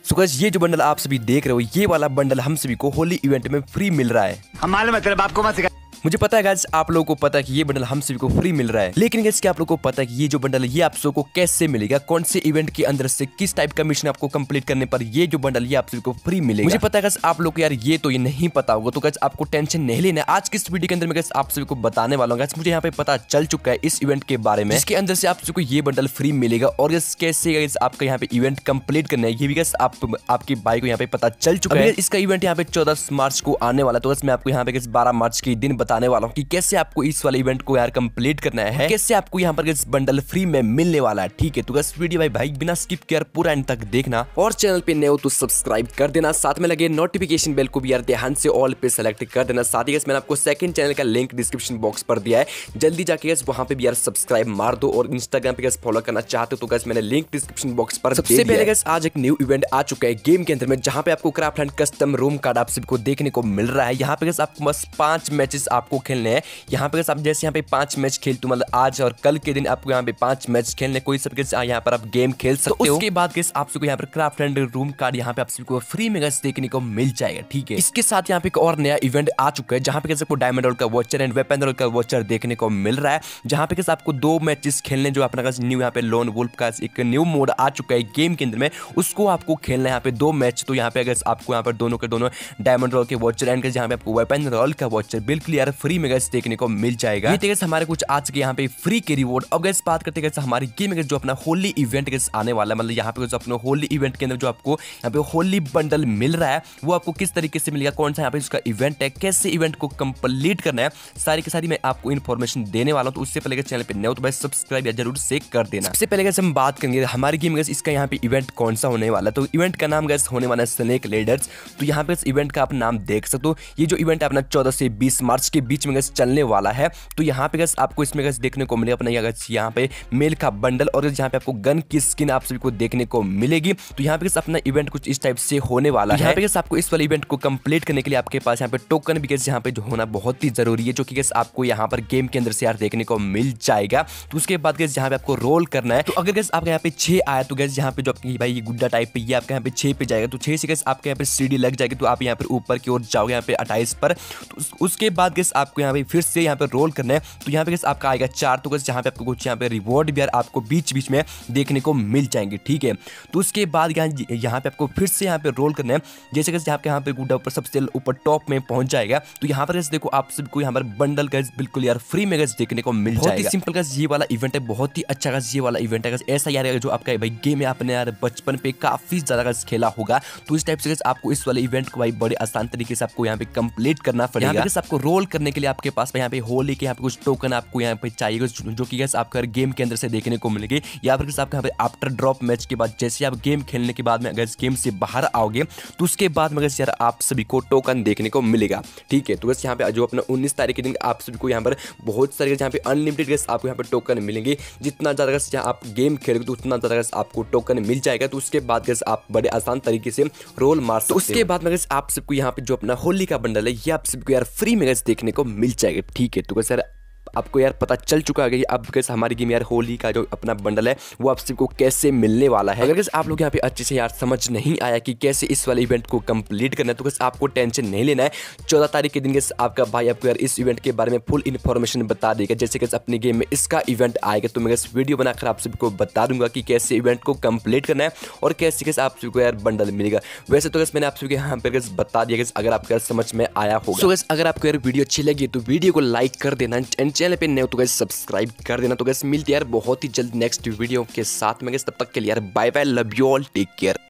So guys ये जो bundle आप सभी देख रहे हो, ये वाला बंडल हम सभी को होली इवेंट में फ्री मिल रहा है। हम मालूम है तेरे बाप को मत सिखा। मुझे पता है गाइस आप लोगों को पता है कि ये बंडल हम सभी को फ्री मिल रहा है, लेकिन गाइस क्या आप लोगों को पता है कि ये जो बंडल है ये आप सबको कैसे मिलेगा, कौन से इवेंट के अंदर से किस टाइप का मिशन आपको कंप्लीट करने पर ये जो बंडल ये आप सभी को फ्री मिलेगा। मुझे पता है गाइस आप लोग को यार ये तो ये नहीं पता होगा, तो गाइस आपको टेंशन नहीं लेना। आज की इस वीडियो के अंदर मैं गाइस आप सभी को बताने वाला हूं। गाइस मुझे यहाँ पे पता चल चुका है इस इवेंट के बारे में, इसके अंदर से आप सभी को ये बंडल फ्री मिलेगा और गाइस कैसे गाइस आपका यहाँ पे इवेंट कंप्लीट करना है ये भी गाइस आपकी भाई को यहाँ पे पता चल चुका है। इसका इवेंट यहाँ पे 14 मार्च को आने वाला है, तो गाइस मैं आपको यहाँ पे 12 मार्च के दिन बताने वाला हूँ कि कैसे आपको इस वाले इवेंट को यार कंप्लीट करना है, कैसे आपको यहाँ पर बंडल फ्री में मिलने वाला है। ठीक है, तो गाइस वीडियो भाई बिना स्किप किए पूरा एंड तक देखना और चैनल पे नए हो तो सब्सक्राइब कर देना, साथ में लगे नोटिफिकेशन बेल को भी यार ध्यान से ऑल पे सेलेक्ट कर देना। साथ ही गाइस मैंने आपको सेकंड चैनल का लिंक डिस्क्रिप्शन बॉक्स पर दिया है, जल्दी जाके गाइस वहां पे भी यार सब्सक्राइब मार दो और इंस्टाग्राम पे गाइस फॉलो करना चाहते हो तो गाइस मैंने लिंक डिस्क्रिप्शन बॉक्स पर दे दिया। सबसे पहले गाइस आज एक न्यू इवेंट आ चुका है गेम के अंदर में, जहां पे आपको craft and custom room card आप सबको देखने को मिल रहा है। यहाँ पे गाइस आपको बस 5 मैचेस आपको खेलने हैं। यहाँ पे गाइस आप जैसे यहाँ पे 5 मैच खेल तो मतलब आज और कल के दिन आपको यहाँ पे 5 मैच खेलने, कोई सबके यहाँ पर आप गेम खेल सकते हो। उसके बाद गाइस आप सबको यहाँ पर क्राफ्ट एंड रूम कार्ड यहाँ पे आप सबको फ्री में गाइस देखने को मिल जाएगा। ठीक है, इसके साथ यहाँ पे एक और नया इवेंट आ चुका है, जहाँ पे गाइस आपको डायमंड रोल का वॉचर एंड वेपन रोल का वॉचर देखने को मिल रहा है, जहाँ पे गाइस आपको 2 मैचेस खेलने, जो अपना गाइस न्यू यहाँ पे लोन वुल्फ का एक न्यू मोड आ चुका है गेम के अंदर में, उसको आपको खेलना है यहाँ पे 2 मैच। तो यहाँ पे गाइस आपको यहाँ पर दोनों के दोनों डायमंड रोल के वॉचर एंड जहाँ पे आपको वेपन रोल का वॉचर बिल्कुल यार फ्री में गाइस देखने को मिल जाएगा। ये हमारे कुछ आज के यहाँ पे फ्री के रिवॉर्ड। अब गाइस बात करते हैं हमारी गेम में जो अपना होली इवेंट गाइस आने वाला है, मतलब यहाँ पे जो अपना होली इवेंट के अंदर जो आपको यहाँ पे होली बंडल मिल रहा है वो आपको किस तरीके से मिलेगा, कौन सा यहाँ पे उसका इवेंट है, कैसे इवेंट को कंप्लीट करना है, सारी की सारी मैं आपको इन्फॉर्मेशन देने वाला हूँ। तो उससे पहले चैनल पे नए हो तो भाई सब्सक्राइब या जरूर से कर देना। सबसे पहले गाइस हम बात करेंगे हमारी गेम गाइस इसका यहाँ पे इवेंट कौन सा होने वाला है। तो इवेंट का नाम गाइस होने वाला है स्नेक लेडर्स। तो यहाँ पे इस इवेंट का आप नाम देख सकते हो, ये जो इवेंट है अपना 14 से 20 मार्च के बीच में गाइस चलने वाला है। तो यहाँ पे गाइस आपको इसमें गाइस देखने को मिलेगा अपना यहाँ पे मेल का बंडल और जहाँ पे आपको गन की स्किन आप सभी को देखने को मिलेगी। तो यहाँ पे गाइस अपना इवेंट कुछ इस टाइप से होने वाला है। यहाँ पे गाइस आपको इस वाले इवेंट को कंप्लीट करने के लिए आपके पास यहाँ पे टोकन भी गाइस यहाँ पे जो होना बहुत ही जरूरी है, जो कि गाइस आपको यहाँ पर गेम के अंदर से यार देखने को मिल जाएगा। तो उसके बाद गाइस यहाँ पे आपको रोल करना है। तो अगर गाइस आपके यहाँ पे 6 आया तो गाइस यहाँ पे जो आपकी भाई ये गुड्डा टाइप पे ये आपके यहाँ पे 6 पे जाएगा, तो 6 से गाइस आपके यहाँ पे सीढ़ी लग जाएगी, तो आप यहाँ पर ऊपर की ओर जाओगे यहाँ पे 28 पर। तो उसके बाद गाइस आपको यहाँ पे फिर से यहाँ पे रोल करना है। तो यहाँ पे गाइस आपका आएगा 4, तो गाइस जहाँ पे आपको कुछ यहाँ पे रिवॉर्ड भी यार आपको बीच बीच में देखने को मिल जाएंगे। ठीक है, तो उसके बाद यहाँ पे आपको फिर से यहाँ पे रोल करना है। जैसे कि आपके यहाँ पे गुड्डा ऊपर सबसे ऊपर टॉप में पहुंच जाएगा, तो यहाँ पर गाइस देखो आप सबको यहाँ पर बंडल गाइस बिल्कुल यार फ्री में गाइस देखने को मिल जाएगा। बहुत ही सिंपल गाइस ये वाला इवेंट है, बहुत ही अच्छा गाइस ये वाला इवेंट है गाइस। ऐसा यार जो आपका भाई गेम है आपने यार बचपन पे काफी ज्यादा गाइस खेला होगा, तो इस टाइप से गाइस आपको इस वाले इवेंट को भाई बड़े आसान तरीके से आपको यहाँ पे कंप्लीट करना पड़ेगा। यहाँ पे आपको रोल करने के लिए आपके पास यहाँ पे होली के यहाँ पे कुछ टोकन आपको यहाँ पे चाहिए, जो कि गाइस आपका गेम के अंदर से देखने को मिलेगी। या फिर आपके यहाँ पे आफ्टर ड्रॉप मैच के बाद जैसे आप गेम खेलने के बाद में अगर गेम से बाहर आओगे तो उसके बाद में यार आप सभी को टोकन देखने को मिलेगा। ठीक है, तो बस यहाँ पे जो अपना 19 तारीख के दिन आप सभी को यहाँ पर बहुत सारे यहाँ पे अनलिमिटेड गैस आपको यहाँ पे टोकन मिलेंगे। जितना ज़्यादा गैस यहाँ आप गेम खेलोगे तो उतना ज़्यादा गैस आपको टोकन मिल जाएगा। तो उसके बाद गैस आप बड़े आसान तरीके से रोल मार सकते हो। उसके बाद में गैस आप सबको यहाँ पे जो अपना होली का बंडल है ये आप सबको यार फ्री में गैस देखने को मिल जाएगा। ठीक है, तो गैस यार आपको यार पता चल चुका है कि अब कैसे हमारी गेम यार होली का जो अपना बंडल है वो आप सबको कैसे मिलने वाला है। अगर आप लोग यहाँ पे अच्छे से यार समझ नहीं आया कि कैसे इस वाले इवेंट को कंप्लीट करना है तो कैसे आपको टेंशन नहीं लेना है। 14 तारीख के दिन कैसे आपका भाई आपको यार इस इवेंट के बारे में फुल इन्फॉर्मेशन बता देगा। जैसे कैसे अपनी गेम में इसका इवेंट आएगा तो मैं कैसे वीडियो बनाकर आप सबको बता दूंगा कि कैसे इवेंट को कंप्लीट करना है और कैसे कैसे आप सबको यार बंडल मिलेगा। वैसे तो कैसे मैंने आप सबको यहाँ पे कैसे बता दिया कैसे, अगर आपको समझ में आया होगा। तो अगर आपको यार वीडियो अच्छी लगी तो वीडियो को लाइक कर देना एंड चैनल पे नए हो तो सब्सक्राइब कर देना। तो गाइस मिलते हैं यार बहुत ही जल्द नेक्स्ट वीडियो के साथ में। तब तक के लिए यार bye bye, love you all, take care.